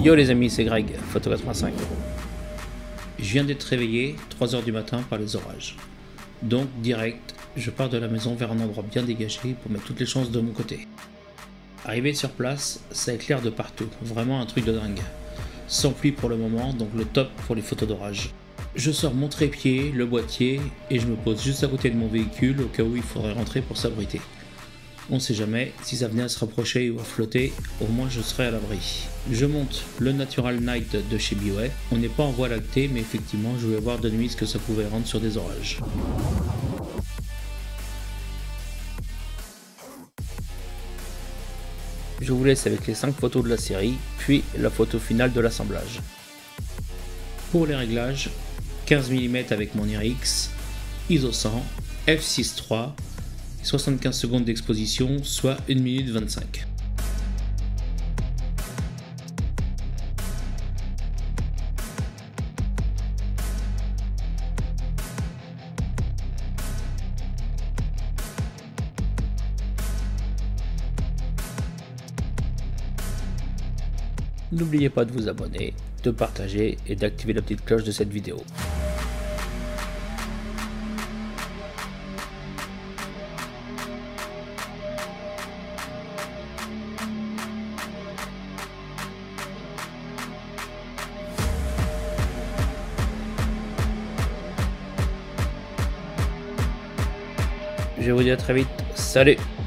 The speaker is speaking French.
Yo les amis, c'est Greg, Photo85. Je viens d'être réveillé 3 h du matin par les orages. Donc direct, je pars de la maison vers un endroit bien dégagé pour mettre toutes les chances de mon côté. Arrivé sur place, ça éclaire de partout, vraiment un truc de dingue. Sans pluie pour le moment, donc le top pour les photos d'orage. Je sors mon trépied, le boîtier et je me pose juste à côté de mon véhicule au cas où il faudrait rentrer pour s'abriter. On sait jamais, si ça venait à se rapprocher ou à flotter, au moins je serai à l'abri. Je monte le Natural Night de chez Biway. On n'est pas en voie lactée, mais effectivement je voulais voir de nuit ce que ça pouvait rendre sur des orages. Je vous laisse avec les 5 photos de la série, puis la photo finale de l'assemblage. Pour les réglages, 15 mm avec mon IRX, ISO 100, f6.3, 75 secondes d'exposition, soit 1 minute 25. N'oubliez pas de vous abonner, de partager et d'activer la petite cloche de cette vidéo. Je vous dis à très vite, salut!